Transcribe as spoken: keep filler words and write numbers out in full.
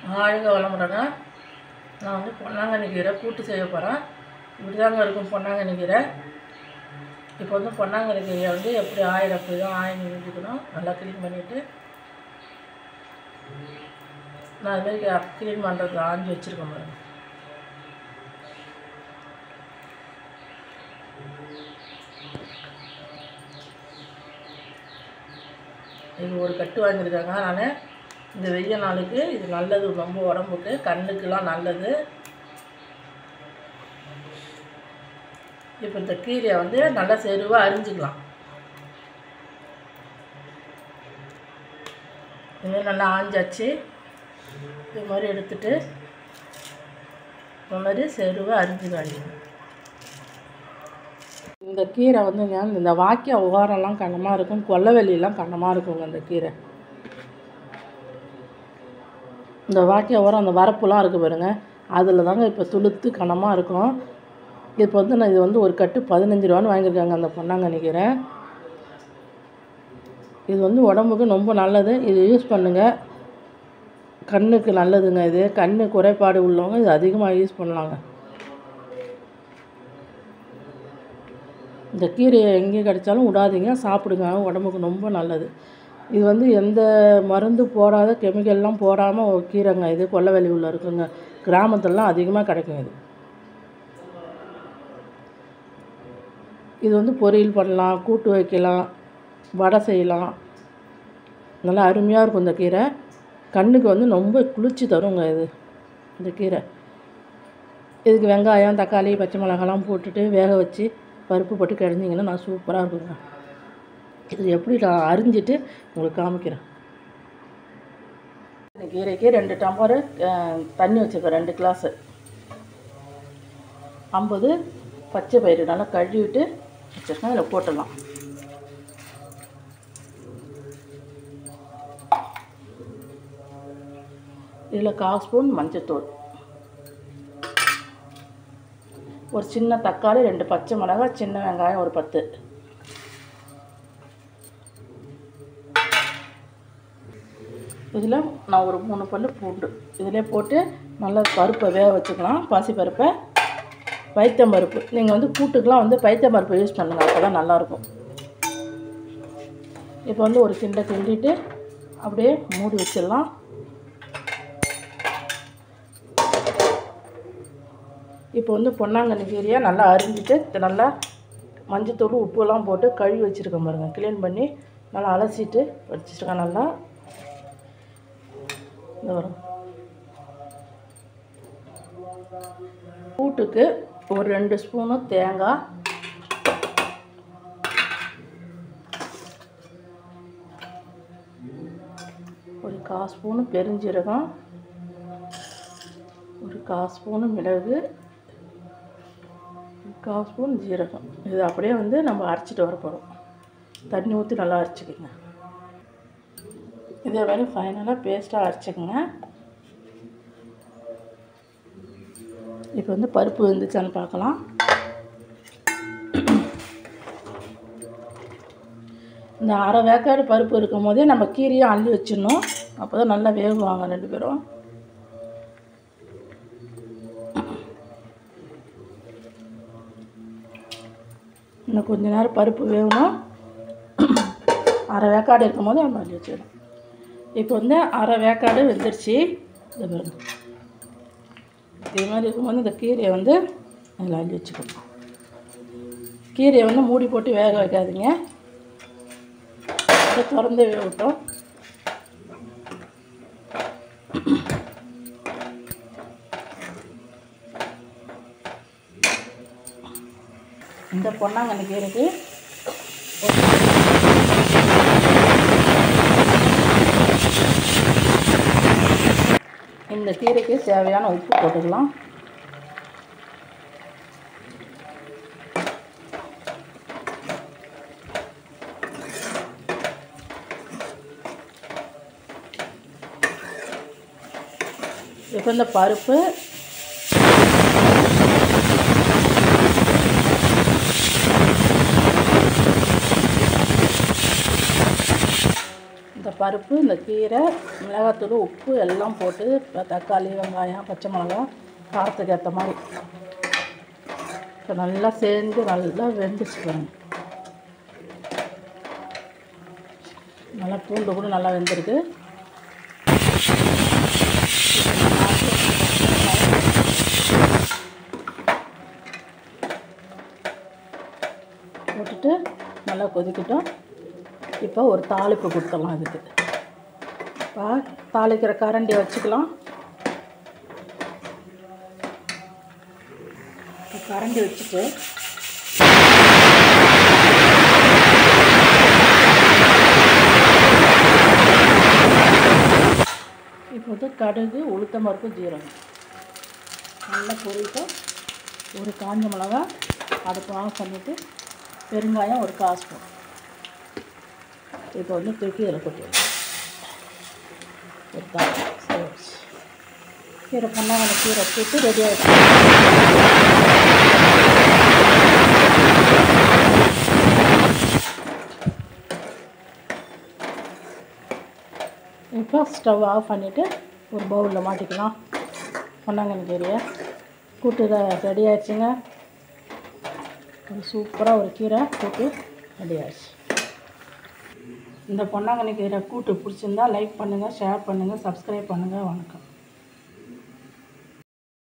வாழ்க வளமுடனா. நான் வந்து பொன்னாங்கண்ணி கீரை கூட்டு செய்ய போகிறேன். இப்படி தாங்க இருக்கும் பொன்னாங்கண்ணி கீரை. இப்போ வந்து பொன்னாங்கண்ணி கீரையை வந்து எப்படி ஆயில் அப்படி தான் ஆயில் நிறுத்திக்கணும். நல்லா க்ளீன் பண்ணிவிட்டு நான் அதுமாதிரி க்ளீன் பண்ணுறது ஆஞ்சி வச்சுருக்கேன் பாருங்க. இது ஒரு கட்டு வாங்கியிருக்காங்க. நான் இந்த வெய்ய நாளுக்கு இது நல்லது, ரொம்ப உடம்புக்கு கண்ணுக்கெலாம் நல்லது. இப்போ இந்த கீரையை வந்து நல்லா செருவாக அரிஞ்சிக்கலாம். இதுமாதிரி நல்லா ஆஞ்சாச்சு. இது மாதிரி எடுத்துட்டு இந்த மாதிரி செருவாக அரிஞ்சிக்காங்க. இந்த கீரை வந்துங்க இந்த வாக்கிய உகாரம்லாம் கண்ணமாக இருக்கும், கொல்லவெளியெலாம் கண்ணமாக இருக்குங்க. இந்த கீரை இந்த வாக்கிய உரம் அந்த வரப்புலாம் இருக்குது பாருங்கள், அதில் தாங்க இப்போ துளுத்து கனமாக இருக்கும். இப்போ வந்து நான் இது வந்து ஒரு கட்டு பதினஞ்சு ரூபான்னு வாங்கியிருக்காங்க அந்த பொன்னாங்கண்ணி கீரை. இது வந்து உடம்புக்கு ரொம்ப நல்லது. இது யூஸ் பண்ணுங்கள், கண்ணுக்கு நல்லதுங்க. இது கண்ணு குறைபாடு உள்ளவங்க இது அதிகமாக யூஸ் பண்ணலாங்க. இந்த கீரையை எங்கே கிடைச்சாலும் விடாதீங்க, சாப்பிடுங்க, உடம்புக்கு ரொம்ப நல்லது. இது வந்து எந்த மருந்து போடாத கெமிக்கல்லாம் போடாமல் ஒரு கீரைங்க. இது கொல்லவெளி உள்ள இருக்குங்க, கிராமத்துலலாம் அதிகமாக கிடைக்கும். இது இது வந்து பொரியல் பண்ணலாம், கூட்டு வைக்கலாம், வடை செய்யலாம். நல்லா அருமையாக இருக்கும் இந்த கீரை. கண்ணுக்கு வந்து ரொம்ப குளிர்ச்சி தருங்க இது இந்த கீரை. இதுக்கு வெங்காயம், தக்காளி, பச்சை மிளகாலாம் போட்டுட்டு வேக வச்சு பருப்பு போட்டு கிடஞ்சிங்கன்னா நான் சூப்பராக இருக்குங்க. இது எப்படி நான் அரிஞ்சிட்டு உங்களுக்கு காமிக்கிறேன். இந்த கீரைக்கு ரெண்டு டம்ளரு தண்ணி வச்சுருக்கேன், ரெண்டு கிளாஸு. ஐம்பது பச்சை பயிறு நல்லா கழுவிட்டு வச்சுருக்கேன், இதில் போட்டுடலாம். இதில் கால் ஸ்பூன் மஞ்சத்தூள், ஒரு சின்ன தக்காளி, ரெண்டு பச்சை மிளகாய், சின்ன வெங்காயம் ஒரு பத்து. இதில் நான் ஒரு மூணு பல்லு பூண்டு இதிலே போட்டு நல்லா பருப்பை வேக வச்சுக்கலாம். பாசி பருப்பை, பைத்தம் பருப்பு. நீங்கள் வந்து கூட்டுக்கெலாம் வந்து பைத்தம் பருப்பு யூஸ் பண்ணுங்கள், அப்போ தான் நல்லாயிருக்கும். இப்போ வந்து ஒரு கிண்டை கிண்டிட்டு அப்படியே மூடி வச்சிடலாம். இப்போ வந்து பொன்னாங்கண்ணி கீரையை நல்லா அரிஞ்சிட்டு நல்லா மஞ்சத்தூள் உப்புலாம் போட்டு கழுவி வச்சுருக்கேன் பாருங்கள். க்ளீன் பண்ணி நல்லா அலசிட்டு வச்சுருக்கேன். நல்லா இந்த வரும் கூட்டுக்கு ஒரு ரெண்டு ஸ்பூனு தேங்காய், ஒரு கால் ஸ்பூனு பெருஞ்சீரகம், ஒரு கால் ஸ்பூனு மிளகு, கால் ஸ்பூன் ஜீரகம். இது அப்படியே வந்து நம்ம அரைச்சிட்டு வர போகிறோம். தண்ணி ஊற்றி நல்லா அரைச்சிக்கோங்க. இதே மாதிரி ஃபைனலாக பேஸ்ட்டாக அரைச்சிக்கோங்க. இப்போ வந்து பருப்பு வெந்துச்சான்னு பார்க்கலாம். இந்த அரை வேக்காடு பருப்பு இருக்கும் போதே நம்ம கீரையை அள்ளி வச்சிடணும், அப்போ தான் நல்லா வேகுவாங்க ரெண்டு பேரும். இன்னும் கொஞ்ச நேரம் பருப்பு வேகணும். அரை வேக்காடு இருக்கும் போது நம்ம அள்ளி வச்சிடணும். இப்போ வந்து அரை வேக்காடு வெந்துருச்சு. இது பாருங்க, இது மாதிரி இருக்கும்போது இந்த கீரையை வந்து அதில் அள்ளி வச்சுக்கணும். கீரையை வந்து மூடி போட்டு வேக வைக்காதீங்க, அதை திறந்து விட்டோம். இந்த பொன்னாங்கண்ணி கீரைக்கு இந்த கீரைக்கு தேவையான உப்பு போட்டுக்கலாம். இப்போ இந்த பருப்பு பருப்பு, இந்த கீரை, மிளகாத்தூள், உப்பு எல்லாம் போட்டு தக்காளி, வெங்காயம், பச்சை மிளகா காரத்துக்கு ஏற்ற மாதிரி இப்போ நல்லா சேர்ந்து நல்லா வெந்துச்சு பாருங்க. நல்லா பூண்டு கூட நல்லா வெந்திருக்கு. போட்டுட்டு நல்லா கொதிக்கட்டும். இப்போ ஒரு தாளிப்பு கொடுத்துடலாம். இதுக்கு இப்போ தாளிக்கிற கரண்டியை வச்சுக்கலாம். இப்போ கரண்டி வச்சுட்டு இப்போது கடுகு, உளுத்தம் பருப்பு, ஜீரகம் நல்லா பொரிக்கும். ஒரு காஞ்ச மிளகா அடுப்பு ஆஃப் பண்ணிவிட்டு பெருங்காயம் ஒரு கால் ஸ்பூன் இப்போ வந்து தூக்கி இதில் கொட்டி ஒரு தாள் கீரை பொன்னாங்கண்ணி கீரை போட்டு ரெடி ஆகிடுச்சு. இப்போ ஸ்டவ் ஆஃப் பண்ணிவிட்டு ஒரு பவுலில் மாட்டிக்கலாம். பொன்னாங்கண்ணி கீரையை கூட்டு ரெடி ஆகிடுச்சிங்க. ஒரு சூப்பராக ஒரு கீரை கூட்டு ரெடி ஆகிடுச்சு. இந்த பொன்னாங்கண்ணி கீரை கூட்டு பிடிச்சிருந்தா லைக் பண்ணுங்கள், ஷேர் பண்ணுங்கள், சப்ஸ்கிரைப் பண்ணுங்கள். வணக்கம்.